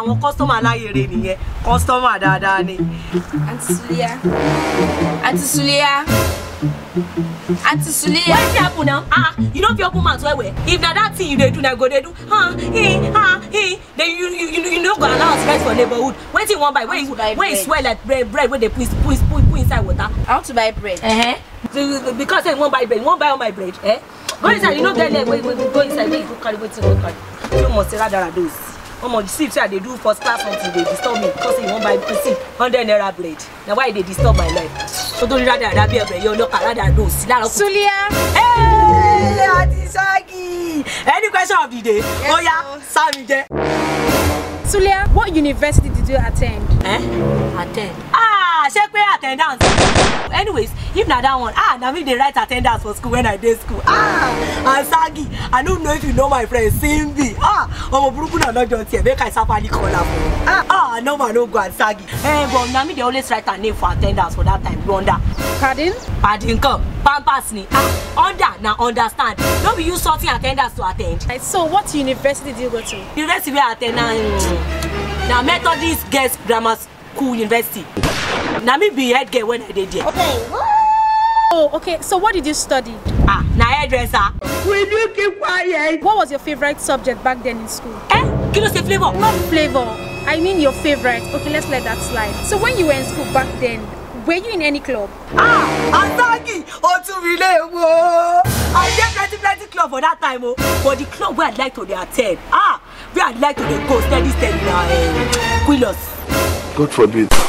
àwọn customer láyèrè nìyẹn. Customer dáadáa ni. Auntie Sulia. Auntie Sulia. Auntie Sulia. What happen now? You don't be open mouth well. If na that thing you dey do, na go dey do. Then you no go allow us rest for neighborhood. When you want buy, when you swear like bread when they put inside water. I want to buy bread. Because you won't buy bread, you won't buy all my bread. Go inside, you know get there. Wait, go inside. Wait, go carry. You must say that those. You see, they do first class something. They disturb me because you won't buy 100 naira bread. Now why they disturb my life? So don't rather be a bread. You look rather those. Sulia. Hey, Auntie Shaggy. Any question of the day? Yes, oh yeah, Sammy. Sulia, what university did you attend? Attend. Check my attendance. Anyways, if not that one, now me they write attendance for school when I did school. And Saggy, I don't know if you know my friend Simbi. I'm a broken and not just here. Make I safari call up. No man, no go and Saggy. But now me they always write a name for attendance for that time. Wonder. Pardon? Pardon, come. Pampas ni. Under, now understand. Don't be use sorting attendance to attend. So, what university did you go to? University we attend now Methodist Girls Grammar School University. Now me be head girl when I did there. Okay. Oh, okay. So what did you study? Now hairdresser. Will you keep quiet? What was your favorite subject back then in school? Can you say flavor? Not flavor. I mean your favorite. Okay, let's let that slide. So when you were in school back then, were you in any club? Asagi! I did plenty club for that time, but the club where I'd like to attend, where I'd like to go steady now, Quillos. God forbid.